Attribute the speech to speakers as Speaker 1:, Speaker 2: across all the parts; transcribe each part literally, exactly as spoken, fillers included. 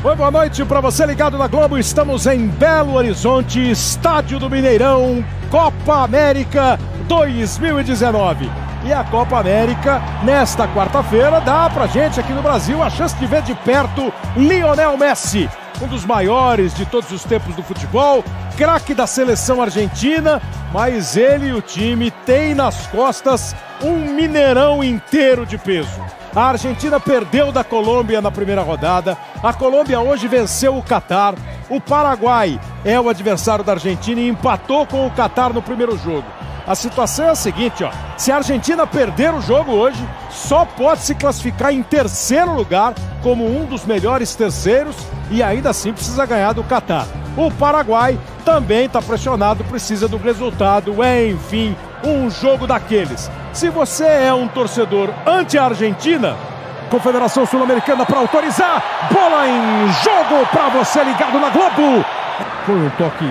Speaker 1: Oi, boa noite para você ligado na Globo. Estamos em Belo Horizonte, Estádio do Mineirão, Copa América dois mil e dezenove. E a Copa América, nesta quarta-feira, dá pra gente aqui no Brasil a chance de ver de perto Lionel Messi, um dos maiores de todos os tempos do futebol, craque da seleção argentina, mas ele e o time têm nas costas um Mineirão inteiro de peso. A Argentina perdeu da Colômbia na primeira rodada, a Colômbia hoje venceu o Catar, o Paraguai é o adversário da Argentina e empatou com o Catar no primeiro jogo. A situação é a seguinte, ó, se a Argentina perder o jogo hoje, só pode se classificar em terceiro lugar como um dos melhores terceiros e ainda assim precisa ganhar do Catar. O Paraguai também está pressionado, precisa do resultado, enfim, um jogo daqueles. Se você é um torcedor anti-Argentina, Confederação Sul-Americana para autorizar, bola em jogo para você ligado na Globo. Foi um toque.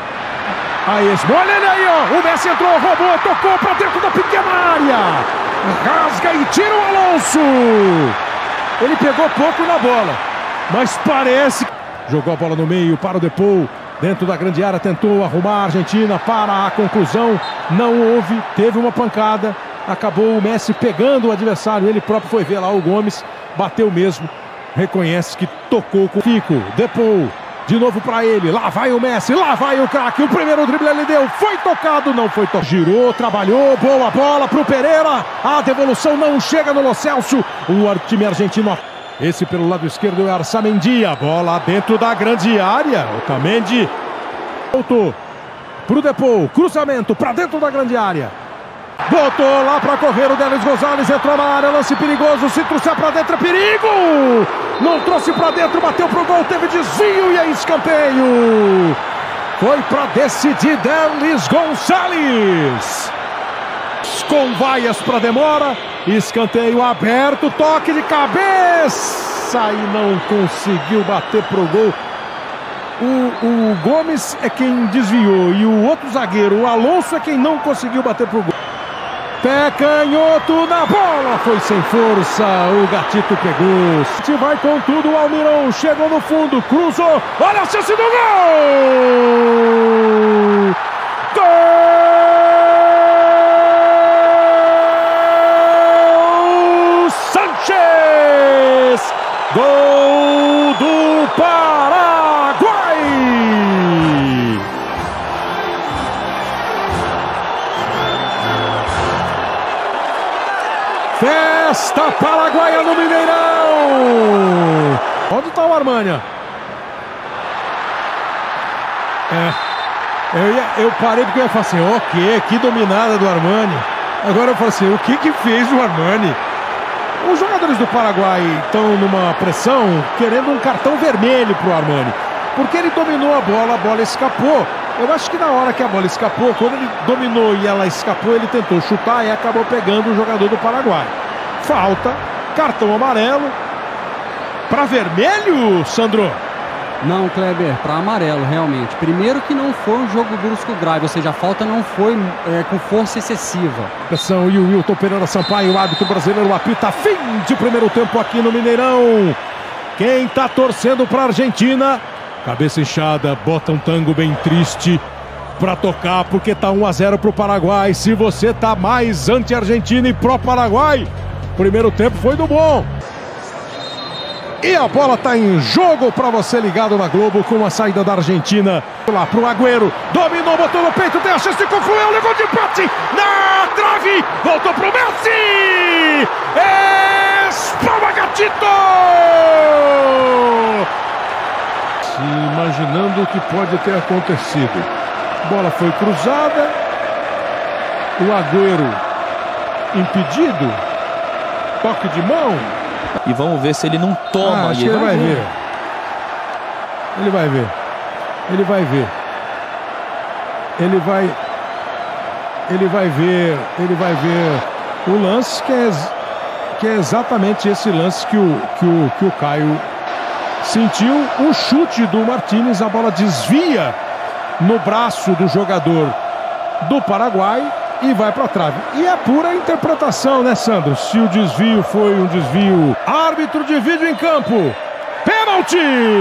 Speaker 1: Aí, olha ele aí, ó. O Messi entrou, roubou, tocou para dentro da pequena área. Rasga e tira o Alonso. Ele pegou pouco na bola, mas parece. Jogou a bola no meio para o Depou. Dentro da grande área, tentou arrumar a Argentina para a conclusão. Não houve, teve uma pancada. Acabou o Messi pegando o adversário. Ele próprio foi ver lá o Gomes. Bateu mesmo. Reconhece que tocou com o Fico. Depou. De novo para ele, lá vai o Messi, lá vai o craque, o primeiro drible ele deu, foi tocado, não foi tocado, girou, trabalhou, boa bola pro Pereira, a devolução não chega no Lo Celso, o time argentino, esse pelo lado esquerdo é Arzamendi, a bola dentro da grande área, o Otamendi, voltou pro Depou, cruzamento para dentro da grande área. Botou lá para correr o Denis Gonzalez, entrou na área, lance perigoso, se trouxer para dentro é perigo! Não trouxe para dentro, bateu pro gol, teve desvio e é escanteio! Foi para decidir Denis Gonzalez! Com vaias para demora, escanteio aberto, toque de cabeça e não conseguiu bater pro gol. O, o Gomes é quem desviou e o outro zagueiro, o Alonso, é quem não conseguiu bater pro gol. Pé canhoto na bola, foi sem força, o Gatito pegou. Vai com tudo, o Almirão chegou no fundo, cruzou, olha a chance do gol! Gol! Sánchez! Gol do Paraguai! Festa paraguaia no Mineirão! Onde está o Armânia? É, eu, ia, eu parei porque eu ia falar assim, ok, que dominada do Armani. Agora eu falo assim, o que que fez o Armani? Os jogadores do Paraguai estão numa pressão, querendo um cartão vermelho para o Armani. Porque ele dominou a bola, a bola escapou. Eu acho que na hora que a bola escapou, quando ele dominou e ela escapou, ele tentou chutar e acabou pegando o jogador do Paraguai. Falta, cartão amarelo. Para vermelho, Sandro?
Speaker 2: Não, Kleber, para amarelo, realmente. Primeiro que não foi um jogo brusco grave, ou seja, a falta não foi é, com força excessiva.
Speaker 1: Pressão e o Wilton Pereira Sampaio, o árbitro brasileiro apita fim de primeiro tempo aqui no Mineirão. Quem tá torcendo para a Argentina, cabeça inchada, bota um tango bem triste para tocar, porque tá um a zero pro Paraguai. Se você tá mais anti-Argentina e pró-Paraguai, primeiro tempo foi do bom. E a bola tá em jogo para você ligado na Globo com a saída da Argentina. Lá pro Agüero, dominou, botou no peito, tem a chance de concluir, levou de empate na trave, voltou pro Messi! Espalma Gatito! Imaginando o que pode ter acontecido. A bola foi cruzada, o Agüero impedido, toque de mão.
Speaker 3: E vamos ver se ele não toma.
Speaker 1: Ah, acho que ele vai ver. Ele vai ver. Ele vai ver. Ele vai. Ele vai ver. Ele vai ver o lance que é, que é exatamente esse lance que o, que o, que o Caio sentiu. O chute do Martínez, a bola desvia no braço do jogador do Paraguai e vai para a trave. E é pura interpretação, né, Sandro? Se o desvio foi um desvio. Árbitro de vídeo em campo. Pênalti!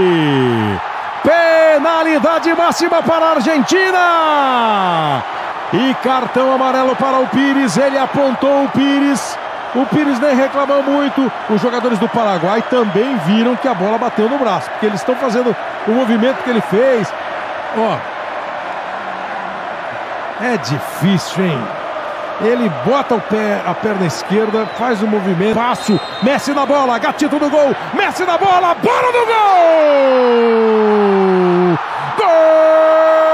Speaker 1: Penalidade máxima para a Argentina! E cartão amarelo para o Pires, ele apontou o Pires. O Pires nem reclamou muito. Os jogadores do Paraguai também viram que a bola bateu no braço, porque eles estão fazendo o movimento que ele fez. Ó, é difícil, hein? Ele bota o pé, a perna esquerda, faz o movimento. Passo, Messi na bola, gatito do gol. Messi na bola, bola do gol! Gol!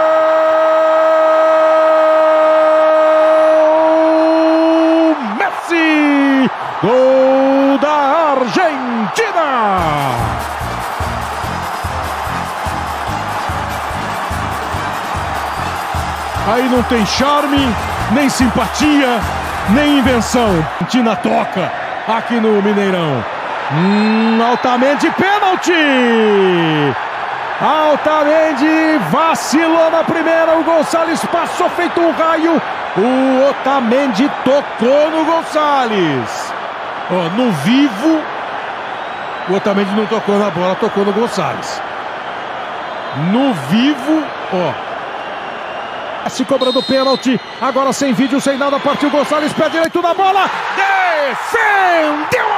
Speaker 1: Gol da Argentina! Aí não tem charme, nem simpatia, nem invenção. A Argentina toca aqui no Mineirão. Hum, altamente pênalti! Altamente vacilou na primeira. O Gonçalves passou feito um raio. O Otamendi tocou no Gonçalves. Ó, no vivo, o Otamendi não tocou na bola, tocou no Gonçalves. No vivo, ó. Se cobrando pênalti, agora sem vídeo, sem nada, partiu o Gonçalves, pé direito na bola, defendeu